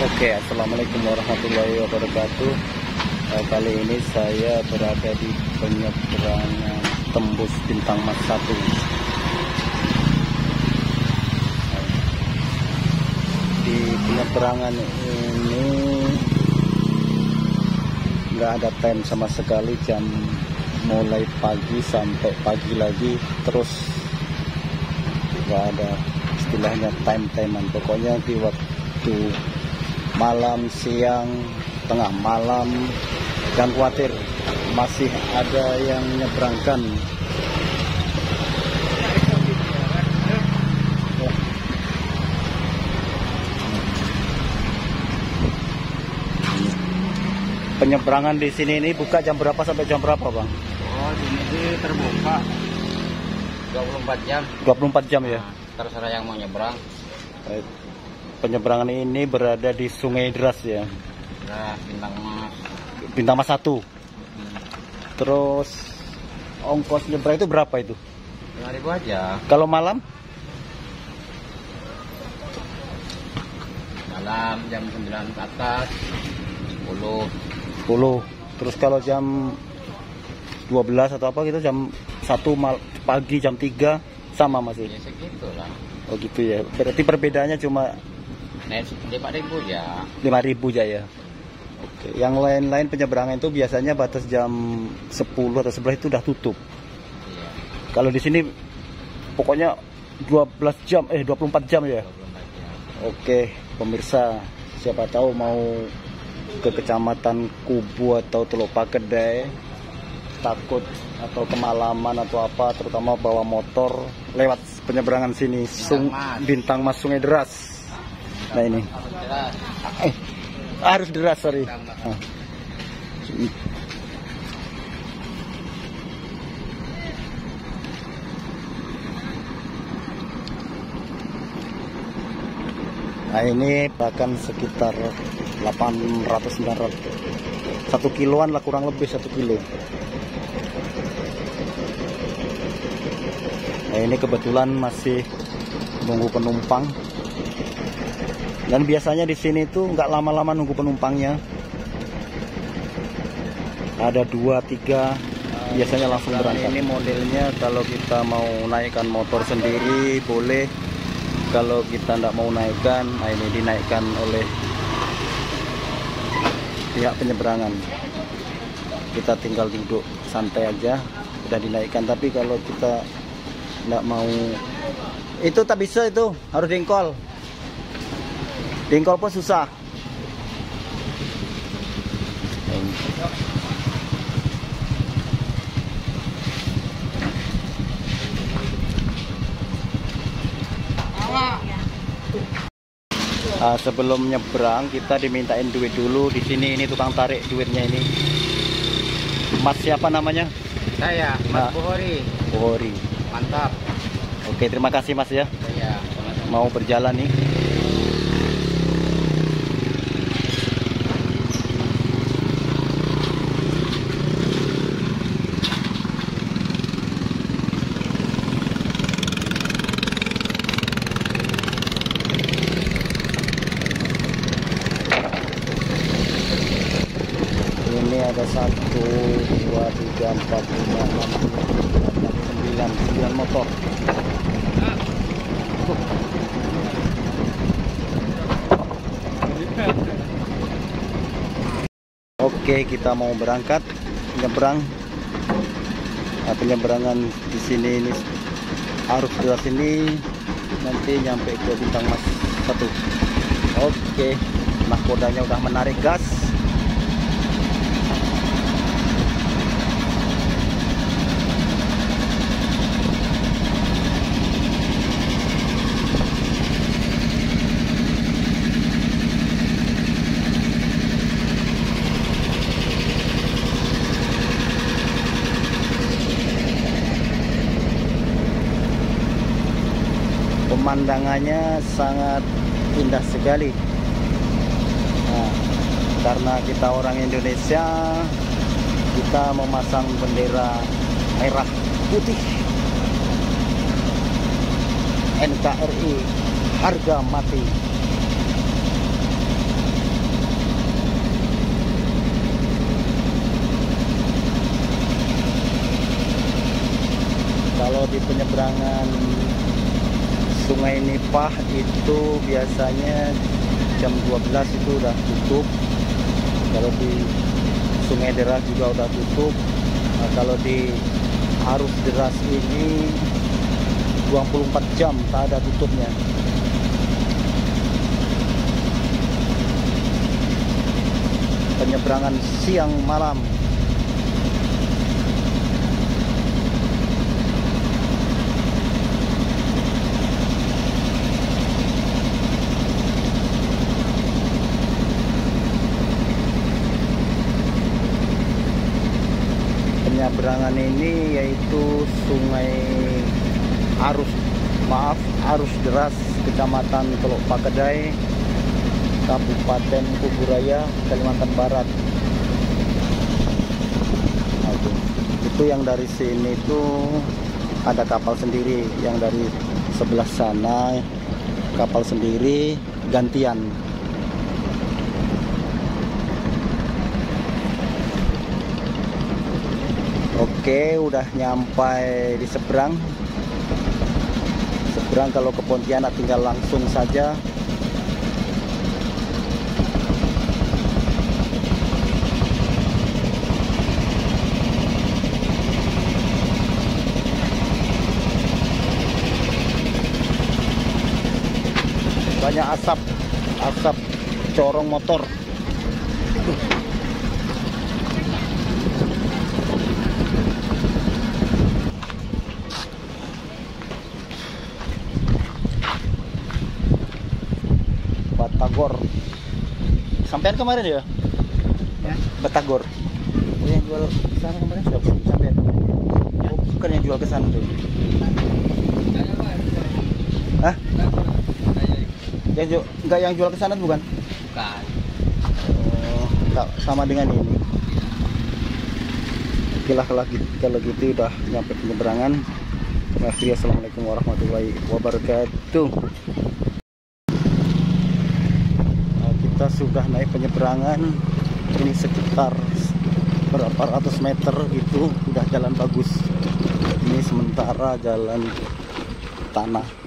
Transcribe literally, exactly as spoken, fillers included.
Oke, assalamualaikum warahmatullahi wabarakatuh. Eh, kali ini saya berada di penyeberangan tembus Bintang Mas satu. Di penyeberangan ini nggak ada time sama sekali, jam mulai pagi sampai pagi lagi, terus nggak ada istilahnya time-timean. Pokoknya di waktu malam, siang, tengah malam, jangan khawatir, masih ada yang menyeberangkan. Penyeberangan di sini ini buka jam berapa sampai jam berapa, Bang? Oh, di sini terbuka dua puluh empat jam. dua puluh empat jam ya? Nah, terserah yang mau nyebrang. Baik. Penyeberangan ini berada di Sungai Deras ya? Nah, Bintang Mas. Bintang Mas satu. Hmm. Terus ongkos nyebrang itu berapa itu? lima ribu aja. Kalau malam? Malam jam sembilan ke atas sepuluh. sepuluh. Terus kalau jam dua belas atau apa gitu, jam satu mal pagi, jam tiga sama masih? Ya segitu lah. Oh gitu ya. Berarti perbedaannya cuma lima ribu ya. lima ribu aja ya. Oke. Yang lain-lain penyeberangan itu biasanya batas jam sepuluh atau sebelas itu udah tutup. Iya. Kalau di sini pokoknya dua belas jam, eh dua puluh empat jam ya. dua puluh empat jam. Oke, pemirsa, siapa tahu mau ke Kecamatan Kubu atau Teluk Pakedai, takut atau kemalaman atau apa, terutama bawa motor, lewat penyeberangan sini, Sung, Bintang Mas Sungai Deras. Nah ini eh, harus deras, sorry. Nah. Nah ini bahkan sekitar delapan ratus sembilan ratus, satu kiloan lah, kurang lebih satu kilo. Nah ini kebetulan masih nunggu penumpang. Dan biasanya di sini tuh nggak lama-lama nunggu penumpangnya. Ada dua, tiga, biasanya langsung berangkat. Ini modelnya kalau kita mau naikkan motor sendiri boleh. Kalau kita nggak mau naikkan, nah ini dinaikkan oleh pihak penyeberangan. Kita tinggal duduk santai aja, udah dinaikkan. Tapi kalau kita nggak mau, itu tak bisa, itu harus dengkol. Dengkol pun susah. Nah, sebelum nyebrang kita dimintain duit dulu di sini. Ini tukang tarik duitnya ini. Mas siapa namanya? Saya, Mas Nah. Buhori. Buhori. Mantap. Oke, terima kasih Mas ya. Saya Mau berjalan nih. Ini ada satu, dua, tiga, empat, lima, enam, sembilan, sembilan motor. Oke, kita mau berangkat menyeberang. Nah, penyeberangan di sini ini harus dari sini nanti nyampe ke Bintang Mas satu. Oke, nahkodanya udah menarik gas. Pemandangannya sangat indah sekali. Nah, karena kita orang Indonesia, kita memasang bendera merah putih N K R I harga mati. di penyeberangan Sungai Nipah itu biasanya jam dua belas itu udah tutup. Kalau di Sungai Deras juga udah tutup. Nah, kalau di arus deras ini dua puluh empat jam tak ada tutupnya. Penyeberangan siang malam. Penyeberangan ini yaitu Sungai Arus maaf arus deras Kecamatan Teluk Pakedai, Kabupaten Kuburaya, Kalimantan Barat. Oke. Itu yang dari sini itu ada kapal sendiri, yang dari sebelah sana kapal sendiri gantian. Oke, udah nyampai di seberang. Seberang kalau ke Pontianak tinggal langsung saja. Banyak asap, asap corong motor. Batagor. Sampean kemarin ya? Ya. Batagor. Oh, yang jual ke sana kemarin siapa? Sampean. Ya. Oh, bukan yang jual ke sana tuh. Hah? Yang jual, enggak yang jual ke sana bukan? Bukan. Oh, enggak sama dengan ini. Oke lah, kalau gitu, kalau gitu udah nyampe penyeberangan. Assalamualaikum warahmatullahi wabarakatuh. Kita sudah naik penyeberangan ini sekitar berapa ratus meter gitu, udah jalan bagus. Ini sementara jalan tanah.